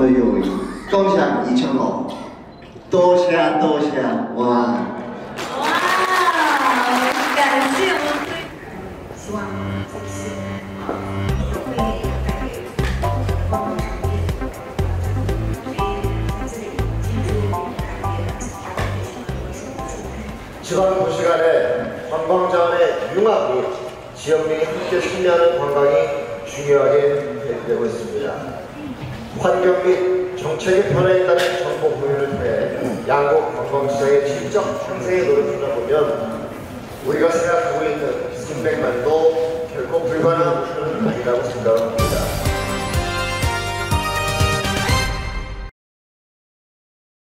们有共享2000口，多谢多谢，哇！ 哇，感谢我们，希望这次会带给观光产业，在这里进驻产业的 지방 도시 간의 관광 자원의 융합이 지역민이 함께 승리하는 관광이 중요하게 되고 있습니다. 환경 및 정책의 변화에 따른 정보 공유를 통해 양국 관광시장의 질적 상생에 노력하다 보면 우리가 생각하고 있는 300만도 결코 불가능한 목표는 아니라고 생각합니다.